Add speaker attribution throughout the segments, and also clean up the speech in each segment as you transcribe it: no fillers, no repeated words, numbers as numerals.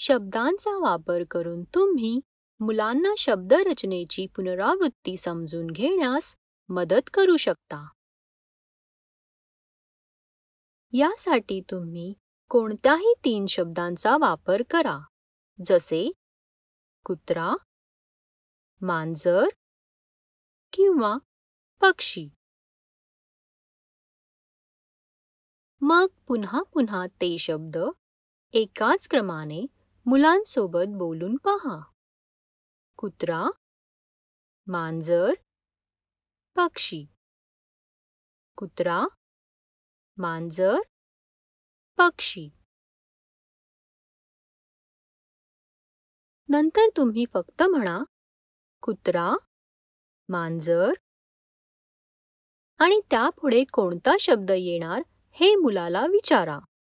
Speaker 1: शब्दांचा वापर करून तुम्ही मुलांना शब्दरचनेची पुनरावृत्ती समजून घेण्यास मदत करू शकता. यासाठी तुम्ही कोणत्याही 3 शब्दांचा वापर करा, जसे कुत्रा, मांजर किंवा पक्षी. मग पुन्हा पुन्हा ते शब्द एकाच क्रमाने मुलांसोबत बोलून पहा. कुत्रा, मांजर, पक्षी. कुत्रा, मांजर, पक्षी. नंतर तुम्ही फक्त म्हणा कुत्रा, मांजर आणि त्यापुढे कोणता शब्द येणार हे मुलाला विचारा.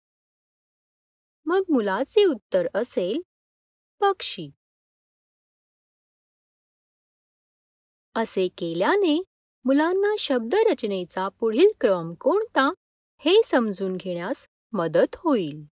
Speaker 1: मग मुलाचे उत्तर असेल पक्षी. असे केल्याने मुलांना शब्दरचनेचा पुढील क्रम कोणता हे समजून घेण्यास मदत होईल.